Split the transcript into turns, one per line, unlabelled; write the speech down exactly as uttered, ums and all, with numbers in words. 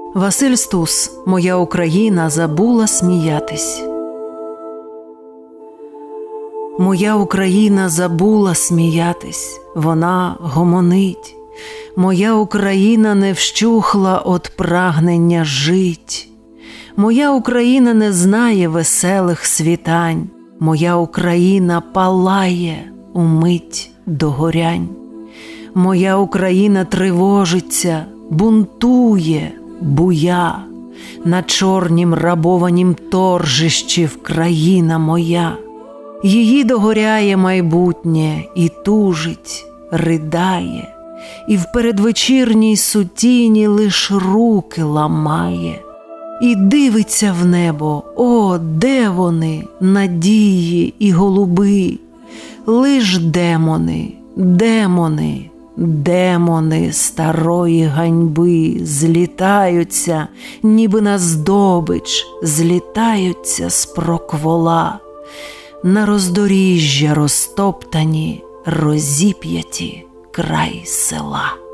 Василь Стус «Моя Україна забула сміятись». Моя Україна забула сміятись, вона гомонить. Моя Україна не вщухла от прагнення жить. Моя Україна не знає веселих світань. Моя Україна палає умить догорянь. Моя Україна тривожиться, бунтує, буя. На чорнім рабованім торжищі вкраїна моя. Її догоряє майбутнє і тужить, ридає, і в передвечірній сутіні лиш руки ламає. І дивиться в небо, о, де вони, надії і голуби, лиш демони, демони, демони старої ганьби злітаються, ніби на здобич, злітаються з проквола. На роздоріжжя розтоптані, розіп'яті край села.